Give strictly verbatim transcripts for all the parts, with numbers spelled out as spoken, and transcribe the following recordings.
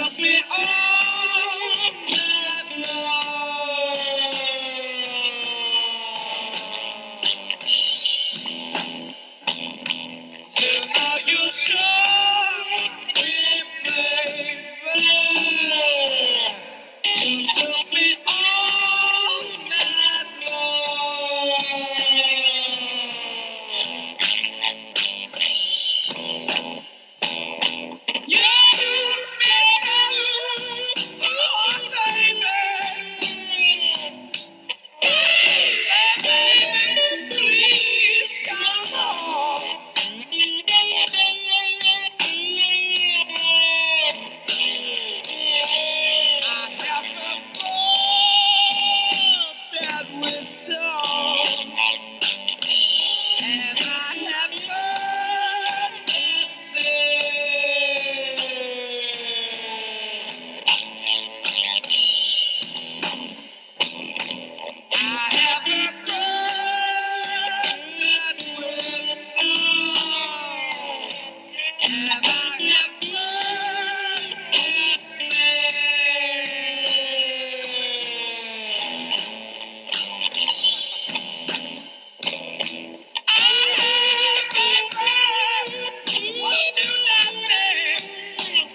shook me all night long. You know you shook me, baby. You shook me all night long. You shook me so, oh baby. Hey, baby, please come home. I have a boat that we saw, and I have heard it say, I have a boat that we saw, and I have words that say, I have a friend, what do not say?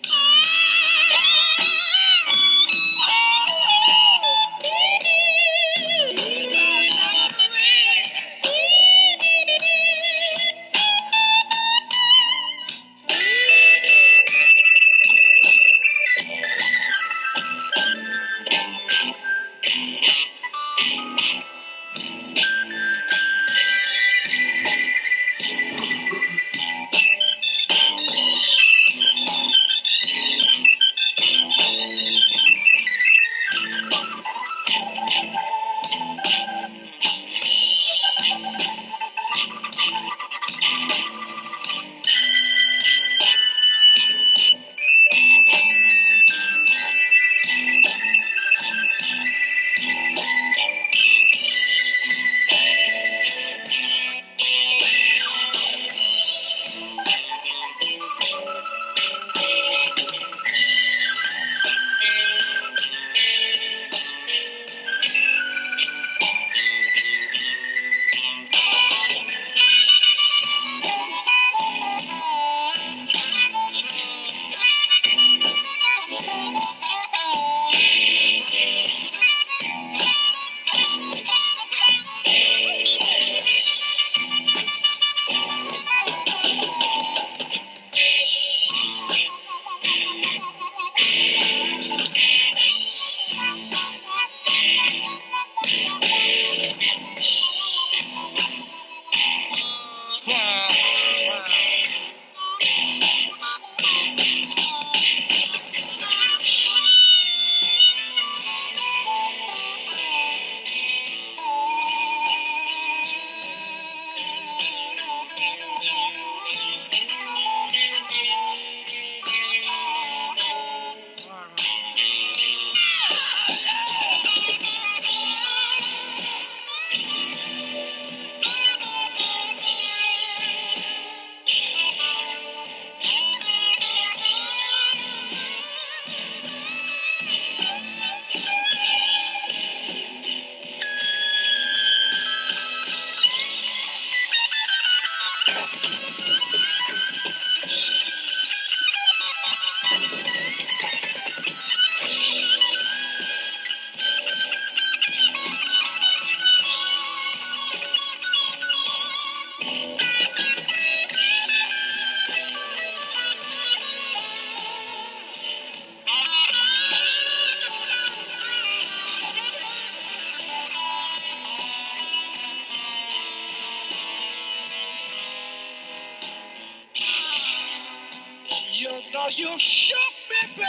You know you shook me,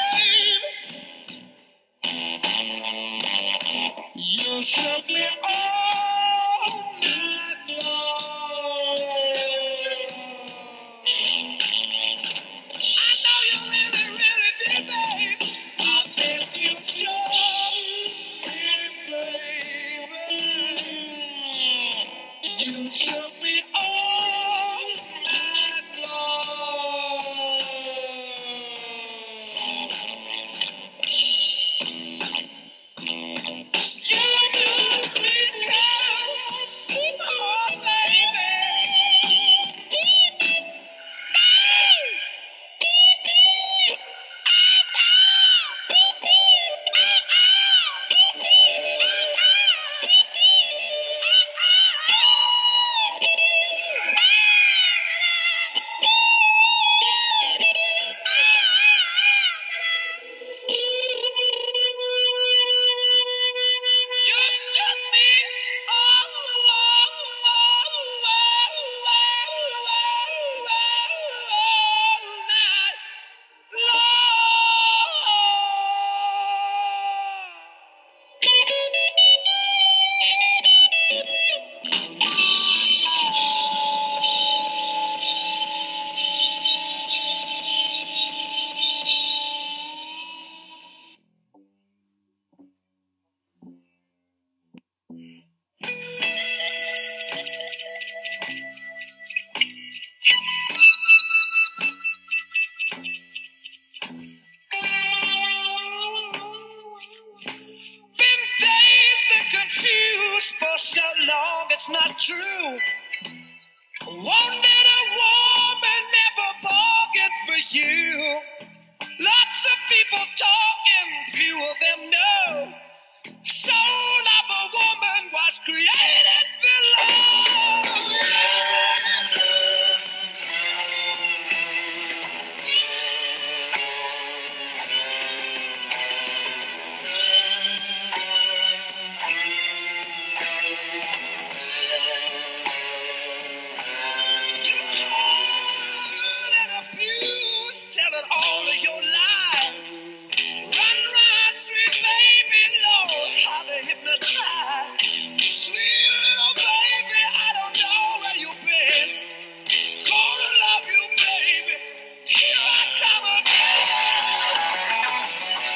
baby. You shook me all night long. I know you really, really did, babe. I said you shook me, baby. You shook me all night long. it's not true. Won't let a woman never bargain for you. Lots of people talking, few of them know. Soul of a woman was created below. You call and abuse, telling all of your lies. Run, run, sweet baby, Lord, how they hypnotize. Sweet little baby, I don't know where you've been. Gonna love you, baby. Here I come again.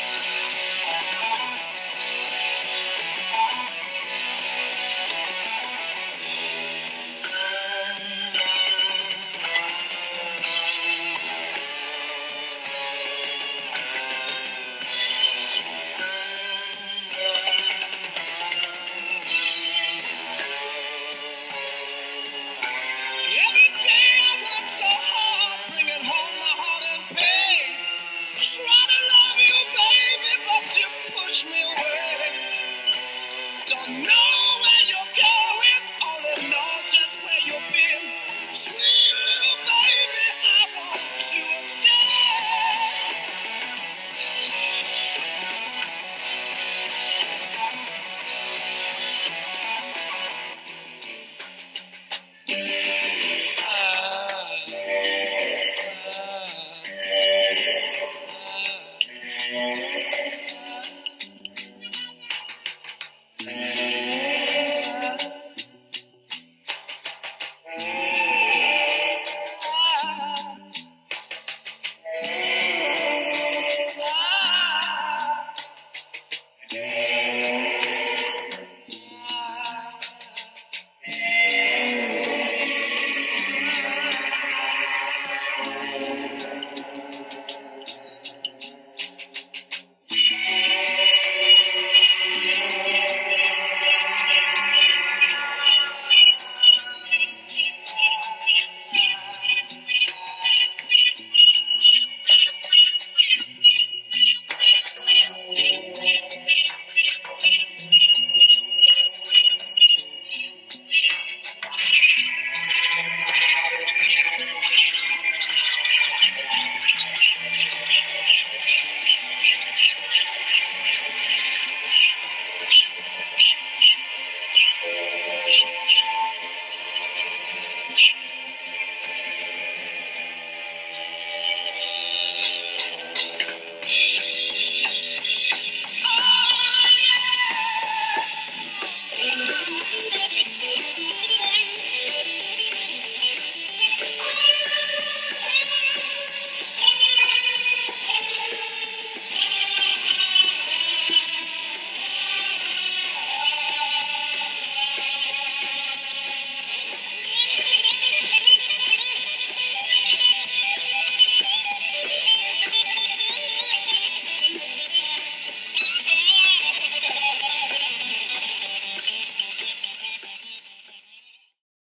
Every day I work so hard, bringing home my heart and pain. Try to love you, baby, but you push me away. Don't know where you're going, only know just where you've been. Sweet little baby, I want you again. Ah, ah, ah.